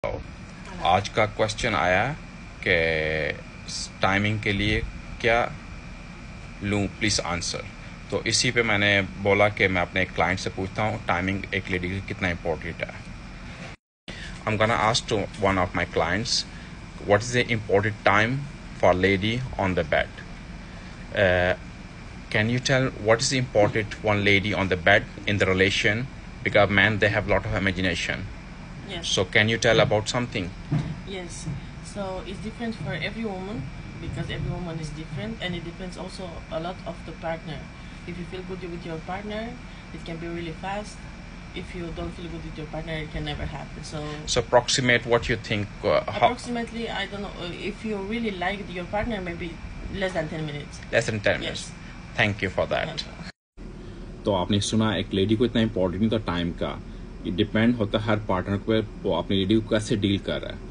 आज का क्वेश्चन आया कि टाइमिंग के लिए क्या लूँ, प्लीज़ आंसर। तो इसी पे मैंने बोला कि मैं अपने क्लाइंट से पूछता हूँ टाइमिंग एक लेडी के लिए कितना इम्पोर्टेंट है। I'm gonna ask to one of my clients, what is the important time for lady on the bed? Uh, can you tell what is important one lady on the bed in the relation? Because men, they have a lot of imagination. Yes. So can you tell about something? Yes. So it's different for every woman because every woman is different, and it depends also a lot of the partner. If you feel good with your partner, it can be really fast. If you don't feel good with your partner, it can never happen. So approximate what you think. approximately, I don't know, if you really like your partner, maybe less than 10 minutes. Less than 10 minutes. Yes. Thank you for that. तो आपने सुना एक lady को इतना important नहीं था time का। ये डिपेंड होता है हर पार्टनर पर, वो अपनी लेडी को कैसे डील कर रहा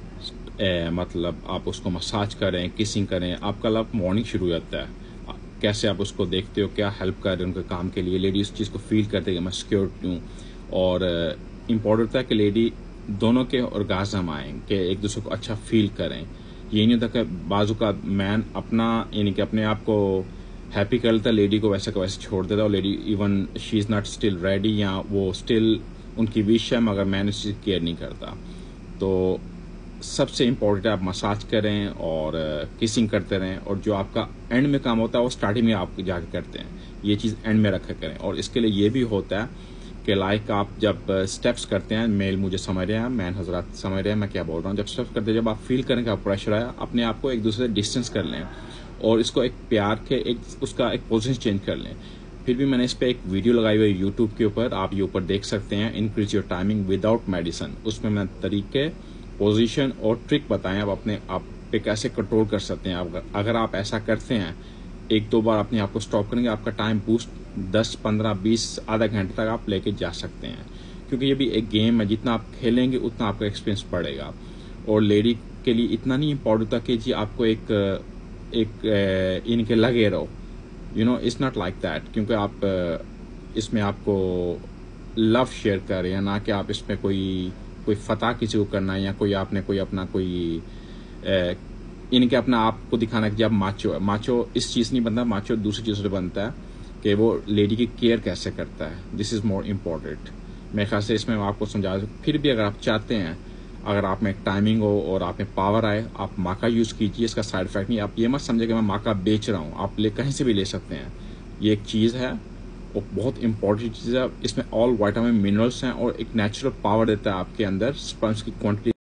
है। मतलब आप उसको मसाज करें, किसिंग करें, आपका लव मॉर्निंग शुरू हो जाता है। कैसे आप उसको देखते हो, क्या हेल्प कर रहे हैं उनके काम के लिए, लेडी उस चीज़ को फील करते हैं कि मैं सिक्योर हूँ। और इम्पोर्टेंट होता है कि लेडी दोनों के ऑर्गाज़म आए, कि एक दूसरे को अच्छा फील करें। ये नहीं होता कि बाजू का मैन अपना यानी कि अपने आप को हैप्पी कर लेता है, लेडी को वैसे का वैसे छोड़ देता है, और lady even she is not still ready, या वो स्टिल उनकी विश है मगर मैन उस चीज़ केयर नहीं करता। तो सबसे इम्पोर्टेंट है आप मसाज करें और किसिंग करते रहें, और जो आपका एंड में काम होता है वो स्टार्टिंग में आप जाके करते हैं, ये चीज़ एंड में रखा करें। और इसके लिए ये भी होता है कि लाइक आप जब स्टेप्स करते हैं, मेल मुझे समझ रहे हैं, मैन हजरात समझ रहे हैं मैं क्या बोल रहा हूँ, जब स्टेप्स करते हैं, जब आप फील करें कि आप प्रेशर आया, अपने आप को एक दूसरे से डिस्टेंस कर लें और इसको एक प्यार के उसका एक पोजीशन चेंज कर लें। फिर भी मैंने इस पर एक वीडियो लगाई हुई है यूट्यूब के ऊपर, आप ये ऊपर देख सकते हैं, increase your timing without medicine. उसमें मैंने तरीके, पोजीशन और ट्रिक बताएं आप अपने आप पे कैसे कंट्रोल कर सकते हैं। अगर आप ऐसा करते हैं, एक दो बार अपने आप को स्टॉप करेंगे, आपका टाइम बूस्ट 10, 15, 20, आधा घंटे तक आप लेके जा सकते हैं। क्योंकि ये भी एक गेम है, जितना आप खेलेंगे उतना आपका एक्सपीरियंस बढ़ेगा। और लेडी के लिए इतना नहीं इम्पोर्टेंट था कि जी आपको एक इनके लगे रहो, you know, it's not like that. क्योंकि आप इसमें आपको लव शेयर कर रहे हैं, ना कि आप इसमें कोई फतह किसी को करना है, या कोई आपने कोई अपना कोई इनके अपना आपको दिखाना कि जब माचो है। माचो इस चीज़ नहीं बनता, माचो दूसरी चीज़ से बनता है कि वो लेडी की केयर कैसे करता है। This is more important. मेरे ख्याल से इसमें आपको समझा। फिर भी अगर आप चाहते हैं, अगर आप में एक टाइमिंग हो और आप में पावर आए, आप माका यूज़ कीजिए, इसका साइड इफेक्ट नहीं। आप ये मत समझे कि मैं माका बेच रहा हूँ, आप कहीं से भी ले सकते हैं। ये एक चीज़ है और बहुत इंपॉर्टेंट चीज़ है। इसमें ऑल विटामिन मिनरल्स हैं और एक नेचुरल पावर देता है आपके अंदर, स्पर्म्स की क्वांटिटी